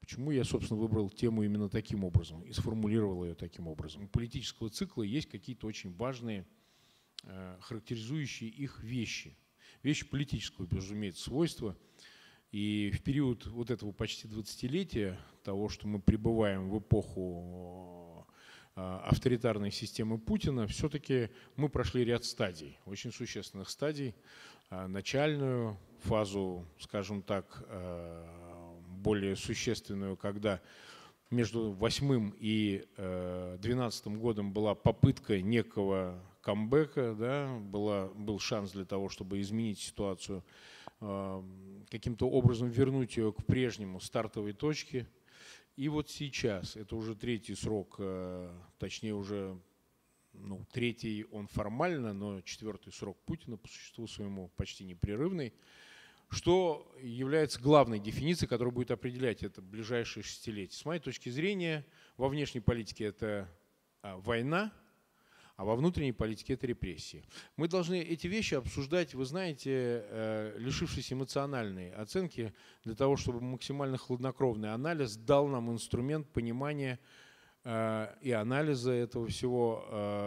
Почему я, собственно, выбрал тему именно таким образом и сформулировал ее таким образом? У политического цикла есть какие-то очень важные, характеризующие их вещи. Вещи политического, безумеется, свойства. И в период вот этого почти 20-летия, того, что мы пребываем в эпоху авторитарной системы Путина, все-таки мы прошли ряд стадий, очень существенных стадий. Начальную фазу, скажем так, более существенную, когда между 2008 и 2012 годом была попытка некого камбэка, да, был шанс для того, чтобы изменить ситуацию, каким-то образом вернуть ее к прежнему стартовой точке. И вот сейчас, это уже третий срок, точнее уже, третий он формально, но четвертый срок Путина по существу своему почти непрерывный, что является главной дефиницией, которая будет определять это ближайшие шестилетия. С моей точки зрения, во внешней политике это война, а во внутренней политике это репрессии. Мы должны эти вещи обсуждать, вы знаете, лишившись эмоциональной оценки, для того, чтобы максимально хладнокровный анализ дал нам инструмент понимания и анализа этого всего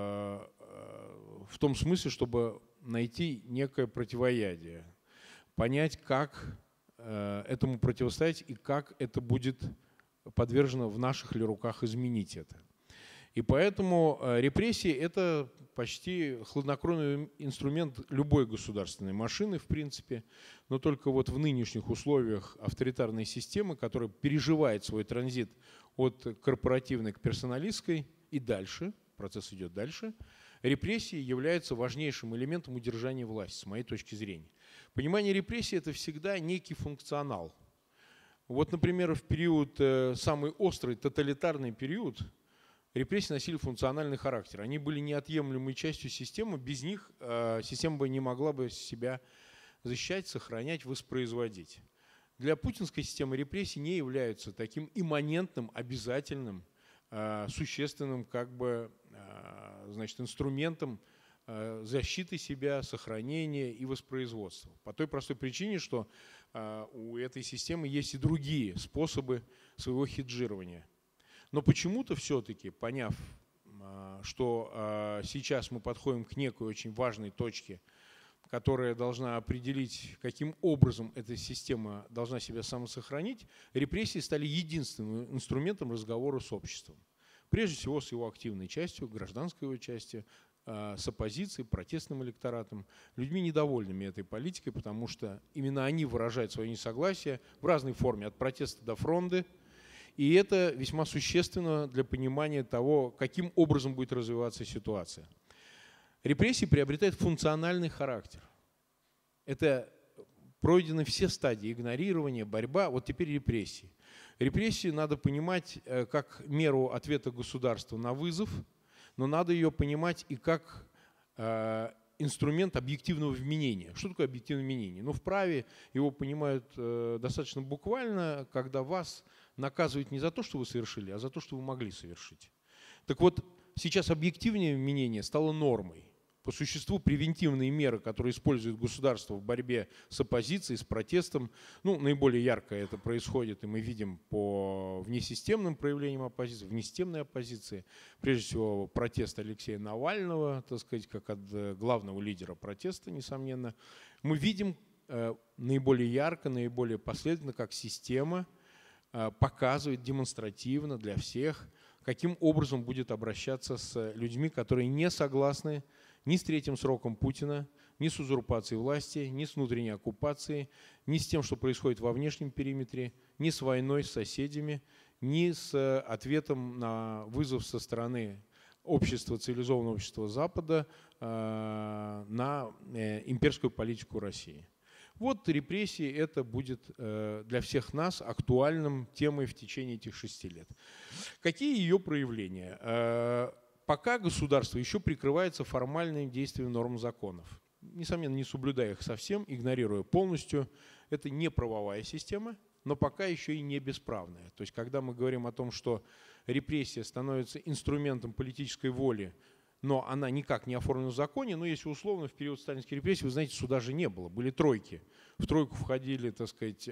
в том смысле, чтобы найти некое противоядие, понять, как этому противостоять и как это будет подвержено в наших ли руках изменить это. И поэтому репрессии – это почти хладнокровный инструмент любой государственной машины, в принципе, но только вот в нынешних условиях авторитарной системы, которая переживает свой транзит от корпоративной к персоналистской и дальше, процесс идет дальше, репрессии являются важнейшим элементом удержания власти, с моей точки зрения. Понимание репрессий – это всегда некий функционал. Вот, например, в период, самый острый тоталитарный период, репрессии носили функциональный характер. Они были неотъемлемой частью системы. Без них система бы не могла бы себя защищать, сохранять, воспроизводить. Для путинской системы репрессии не являются таким имманентным, обязательным, существенным инструментом защиты себя, сохранения и воспроизводства. По той простой причине, что у этой системы есть и другие способы своего хеджирования. Но почему-то все-таки, поняв, что сейчас мы подходим к некой очень важной точке, которая должна определить, каким образом эта система должна себя самосохранить, репрессии стали единственным инструментом разговора с обществом. Прежде всего с его активной частью, гражданской его частью, с оппозицией, протестным электоратом, людьми недовольными этой политикой, потому что именно они выражают свое несогласие в разной форме, от протеста до фронта. И это весьма существенно для понимания того, каким образом будет развиваться ситуация. Репрессии приобретают функциональный характер. Это пройдены все стадии игнорирования, борьба, вот теперь репрессии. Репрессии надо понимать как меру ответа государства на вызов, но надо ее понимать и как инструмент объективного вменения. Что такое объективное вменение? В праве его понимают достаточно буквально, когда вас наказывают не за то, что вы совершили, а за то, что вы могли совершить. Так вот, сейчас объективное вменение стало нормой. По существу превентивные меры, которые использует государство в борьбе с оппозицией, с протестом, наиболее ярко это происходит, и мы видим по внесистемным проявлениям оппозиции, внесистемной оппозиции, прежде всего протест Алексея Навального, так сказать, как от главного лидера протеста, несомненно. Мы видим наиболее ярко, наиболее последовательно, как система показывает демонстративно для всех, каким образом будет обращаться с людьми, которые не согласны ни с третьим сроком Путина, ни с узурпацией власти, ни с внутренней оккупацией, ни с тем, что происходит во внешнем периметре, ни с войной с соседями, ни с ответом на вызов со стороны общества, цивилизованного общества Запада на имперскую политику России. Вот репрессии – это будет для всех нас актуальным темой в течение этих 6 лет. Какие ее проявления? Пока государство еще прикрывается формальным действием норм законов, несомненно, не соблюдая их совсем, игнорируя полностью, это не правовая система, но пока еще и не бесправная. То есть, когда мы говорим о том, что репрессия становится инструментом политической воли но она никак не оформлена в законе. Но если условно, в период сталинских репрессий, вы знаете, суда же не было, были тройки. В тройку входили, так сказать,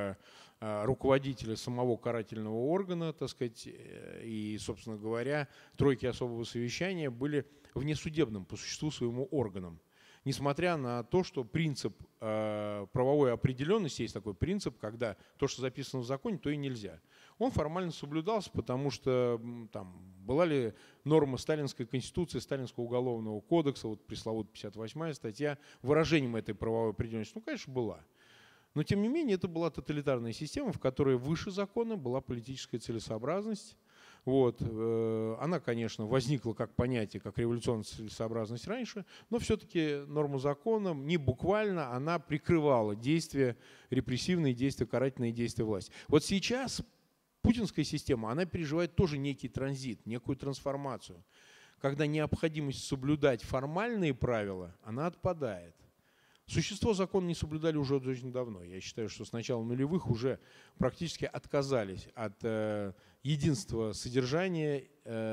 руководители самого карательного органа, так сказать, и, собственно говоря, тройки особого совещания были внесудебным по существу своему органом. Несмотря на то, что принцип правовой определенности, есть такой принцип, когда то, что записано в законе, то и нельзя. Он формально соблюдался, потому что там была ли норма сталинской конституции, сталинского уголовного кодекса, вот пресловутая 58-я статья, выражением этой правовой определенности? Ну, конечно, была. Но, тем не менее, это была тоталитарная система, в которой выше закона была политическая целесообразность. Вот. Она, конечно, возникла как понятие, как революционная целесообразность раньше, но все-таки норма закона не буквально, она прикрывала действия, репрессивные действия, карательные действия власти. Вот сейчас путинская система, она переживает тоже некий транзит, некую трансформацию, когда необходимость соблюдать формальные правила, она отпадает. Существо закона не соблюдали уже очень давно. Я считаю, что с начала нулевых уже практически отказались от единства содержания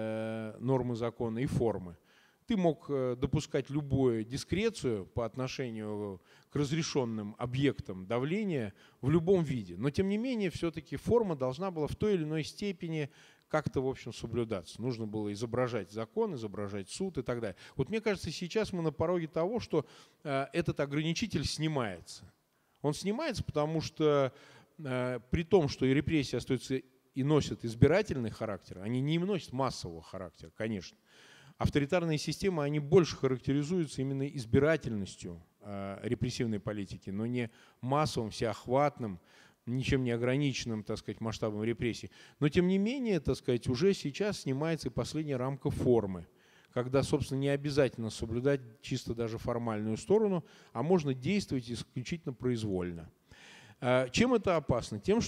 нормы закона и формы. Ты мог допускать любую дискрецию по отношению к разрешенным объектам давления в любом виде. Но тем не менее, все-таки форма должна была в той или иной степени как-то, в общем, соблюдаться. Нужно было изображать закон, изображать суд и так далее. Вот мне кажется, сейчас мы на пороге того, что этот ограничитель снимается. Он снимается, потому что при том, что и репрессии остаются и носят избирательный характер, они не носят массового характера, конечно. Авторитарные системы, они больше характеризуются именно избирательностью репрессивной политики, но не массовым, всеохватным, ничем не ограниченным, так сказать, масштабом репрессий. Но, тем не менее, так сказать, уже сейчас снимается и последняя рамка формы, когда, собственно, не обязательно соблюдать чисто даже формальную сторону, а можно действовать исключительно произвольно. Чем это опасно? Тем,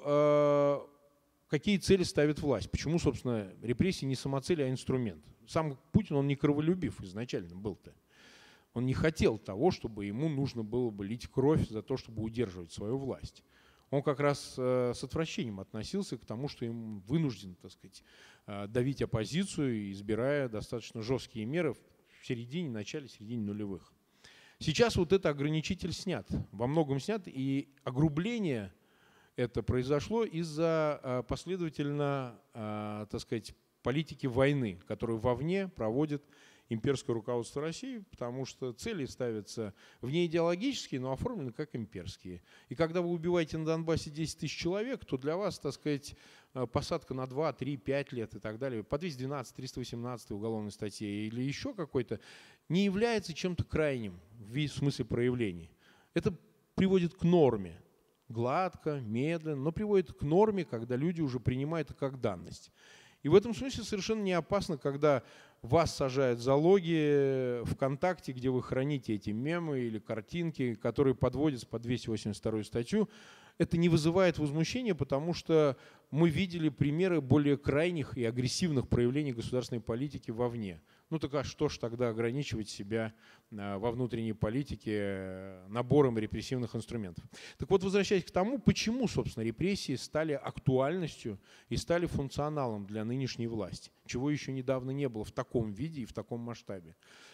что какие цели ставит власть. Почему, собственно, репрессии не самоцель, а инструмент? Сам Путин, он не кроволюбив изначально был-то. Он не хотел того, чтобы ему нужно было бы лить кровь за то, чтобы удерживать свою власть. Он как раз с отвращением относился к тому, что им вынужден, так сказать, давить оппозицию, избирая достаточно жесткие меры в середине, начале, середине нулевых. Сейчас вот этот ограничитель снят, во многом снят, и огрубление это произошло из-за последовательно, так сказать, политики войны, которую вовне проводит имперское руководство России, потому что цели ставятся вне идеологические, но оформлены как имперские. И когда вы убиваете на Донбассе 10 тысяч человек, то для вас, так сказать, посадка на 2, 3, 5 лет и так далее, по 212, 318 уголовной статье или еще какой-то, не является чем-то крайним в смысле проявлений. Это приводит к норме. Гладко, медленно, но приводит к норме, когда люди уже принимают это как данность. И в этом смысле совершенно не опасно, когда вас сажают в залоги ВКонтакте, где вы храните эти мемы или картинки, которые подводятся под 282 статью. Это не вызывает возмущения, потому что мы видели примеры более крайних и агрессивных проявлений государственной политики вовне. Ну так а что ж тогда ограничивать себя во внутренней политике набором репрессивных инструментов? Так вот, возвращаясь к тому, почему, собственно, репрессии стали актуальностью и стали функционалом для нынешней власти, чего еще недавно не было в таком виде и в таком масштабе.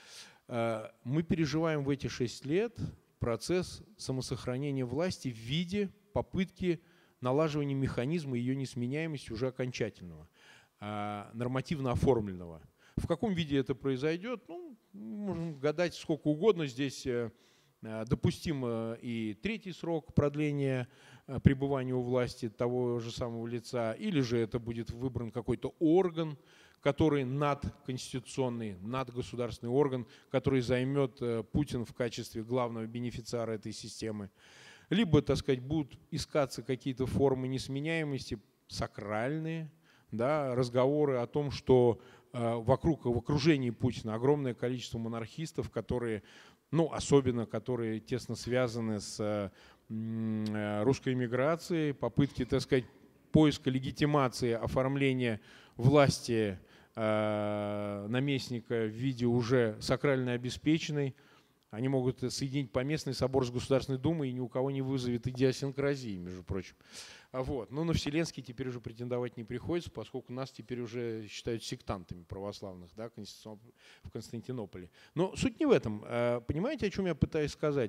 Мы переживаем в эти 6 лет процесс самосохранения власти в виде попытки налаживания механизма ее несменяемости уже окончательного, нормативно оформленного. В каком виде это произойдет, ну, можем гадать сколько угодно. Здесь допустим и третий срок продления пребывания у власти того же самого лица, или же это будет выбран какой-то орган, который надконституционный, надгосударственный орган, который займет Путин в качестве главного бенефициара этой системы. Либо, так сказать, будут искаться какие-то формы несменяемости, сакральные, да, разговоры о том, что в окружении Путина огромное количество монархистов, которые, ну, особенно которые тесно связаны с русской эмиграцией, попытки, так сказать, поиска легитимации, оформления власти наместника в виде уже сакрально обеспеченной. Они могут соединить Поместный собор с Государственной Думой и ни у кого не вызовет идиосинкразии, между прочим. Вот. Но на Вселенский теперь уже претендовать не приходится, поскольку нас теперь уже считают сектантами православных, да, в Константинополе. Но суть не в этом. Понимаете, о чем я пытаюсь сказать?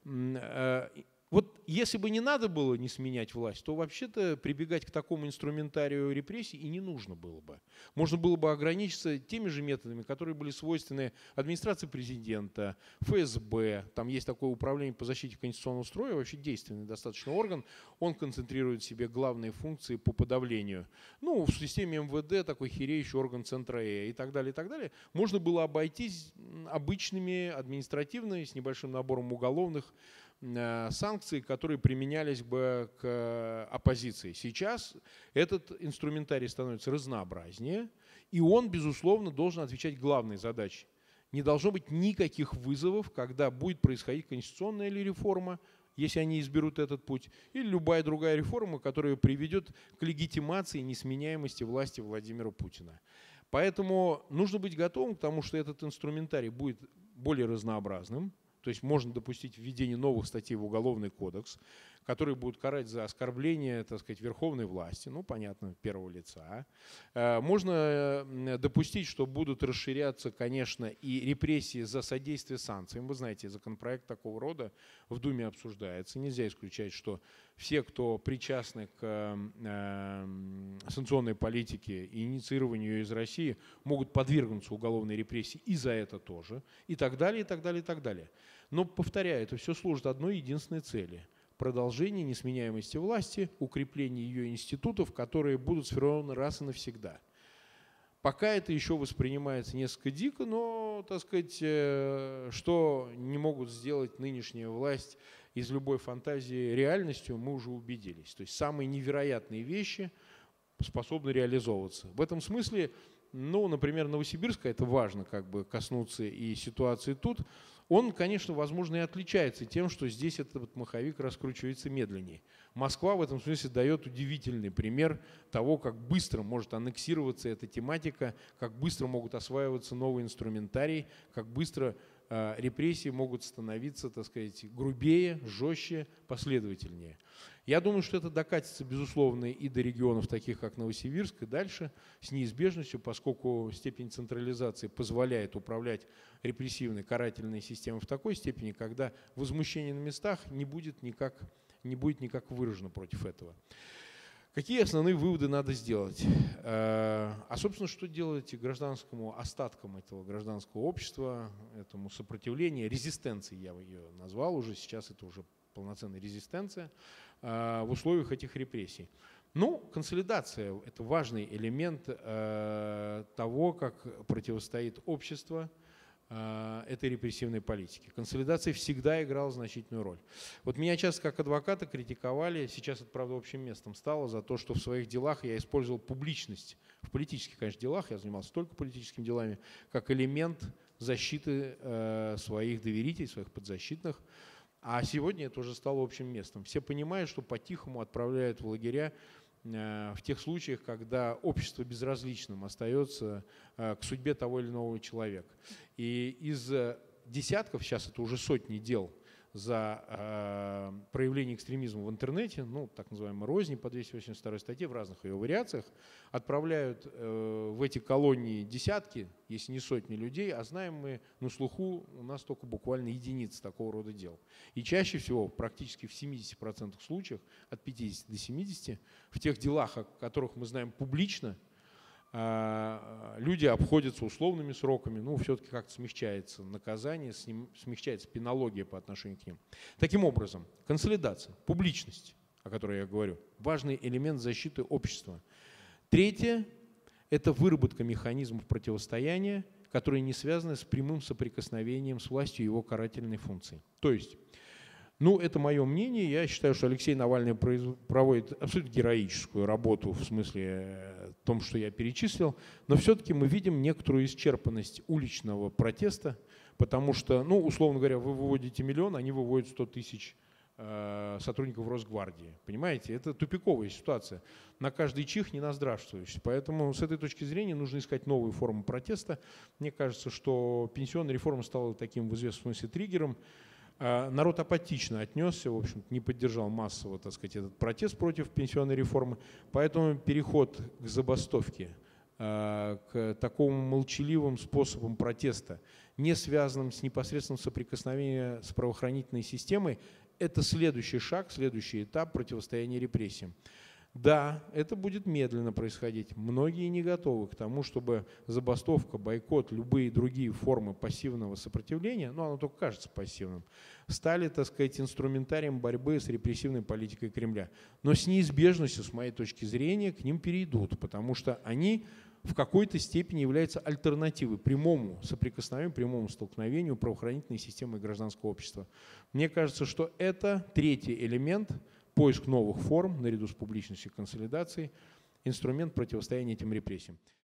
Вот если бы не надо было не сменять власть, то вообще-то прибегать к такому инструментарию репрессий и не нужно было бы. Можно было бы ограничиться теми же методами, которые были свойственны администрации президента, ФСБ. Там есть такое управление по защите конституционного строя, вообще действенный достаточно орган. Он концентрирует в себе главные функции по подавлению. Ну, в системе МВД такой хиреющий орган Центра и так далее, и так далее. Можно было обойтись обычными административными, с небольшим набором уголовных санкций, которые применялись бы к оппозиции. Сейчас этот инструментарий становится разнообразнее, и он, безусловно, должен отвечать главной задаче. Не должно быть никаких вызовов, когда будет происходить конституционная или реформа, если они изберут этот путь, или любая другая реформа, которая приведет к легитимации несменяемости власти Владимира Путина. Поэтому нужно быть готовым к тому, что этот инструментарий будет более разнообразным. То есть можно допустить введение новых статей в Уголовный кодекс, которые будут карать за оскорбление, так сказать, верховной власти, ну, понятно, первого лица. Можно допустить, что будут расширяться, конечно, и репрессии за содействие санкциям. Вы знаете, законопроект такого рода в Думе обсуждается. Нельзя исключать, что все, кто причастны к санкционной политике и инициированию ее из России, могут подвергнуться уголовной репрессии и за это тоже, и так далее, и так далее, и так далее. Но, повторяю, это все служит одной единственной цели – продолжение несменяемости власти, укрепление ее институтов, которые будут сформированы раз и навсегда. Пока это еще воспринимается несколько дико, но, так сказать, что не могут сделать нынешняя власть из любой фантазии реальностью, мы уже убедились. То есть самые невероятные вещи способны реализовываться. В этом смысле, ну, например, Новосибирска, это важно как бы коснуться и ситуации тут, он, конечно, возможно, и отличается тем, что здесь этот маховик раскручивается медленнее. Москва в этом смысле дает удивительный пример того, как быстро может аннексироваться эта тематика, как быстро могут осваиваться новые инструментарии, как быстро репрессии могут становиться, так сказать, грубее, жестче, последовательнее. Я думаю, что это докатится, безусловно, и до регионов, таких как Новосибирск, и дальше с неизбежностью, поскольку степень централизации позволяет управлять репрессивной карательной системой в такой степени, когда возмущение на местах не будет никак выражено против этого. Какие основные выводы надо сделать? А, собственно, что делать гражданскому, остаткам этого гражданского общества, этому сопротивлению, резистенции, я ее назвал уже, сейчас это уже полноценная резистенция в условиях этих репрессий. Ну, консолидация – это важный элемент того, как противостоит общество этой репрессивной политики. Консолидация всегда играла значительную роль. Вот меня часто как адвоката критиковали, сейчас это, правда, общим местом стало, за то, что в своих делах я использовал публичность. В политических, конечно, делах я занимался только политическими делами, как элемент защиты своих доверителей, своих подзащитных. А сегодня это уже стало общим местом. Все понимают, что по-тихому отправляют в лагеря в тех случаях, когда общество безразличным остается к судьбе того или иного человека. И из десятков, сейчас это уже сотни дел за проявление экстремизма в интернете, ну, так называемой розни по 282 статье в разных ее вариациях, отправляют в эти колонии десятки, если не сотни людей, а знаем мы, на слуху у нас только буквально единицы такого рода дел. И чаще всего, практически в 70% случаев, от 50 до 70, в тех делах, о которых мы знаем публично, люди обходятся условными сроками, ну, все-таки как-то смягчается наказание, смягчается пенология по отношению к ним. Таким образом, консолидация, публичность, о которой я говорю, важный элемент защиты общества. Третье – это выработка механизмов противостояния, которые не связаны с прямым соприкосновением с властью и его карательной функцией. То есть, ну, это мое мнение. Я считаю, что Алексей Навальный проводит абсолютно героическую работу в смысле том, что я перечислил. Но все-таки мы видим некоторую исчерпанность уличного протеста, потому что, ну, условно говоря, вы выводите миллион, они выводят 100 тысяч сотрудников Росгвардии. Понимаете, это тупиковая ситуация. На каждый чих не наздравствующий. Поэтому с этой точки зрения нужно искать новые формы протеста. Мне кажется, что пенсионная реформа стала таким в известном смысле триггером. Народ апатично отнесся, в общем, не поддержал массово, так сказать, этот протест против пенсионной реформы, поэтому переход к забастовке, к такому молчаливым способам протеста, не связанным с непосредственным соприкосновением с правоохранительной системой, это следующий шаг, следующий этап противостояния репрессиям. Да, это будет медленно происходить. Многие не готовы к тому, чтобы забастовка, бойкот, любые другие формы пассивного сопротивления, но оно только кажется пассивным, стали, так сказать, инструментарием борьбы с репрессивной политикой Кремля. Но с неизбежностью, с моей точки зрения, к ним перейдут, потому что они в какой-то степени являются альтернативой прямому соприкосновению, прямому столкновению правоохранительной системы и гражданского общества. Мне кажется, что это третий элемент, поиск новых форм, наряду с публичностью и консолидацией, инструмент противостояния этим репрессиям.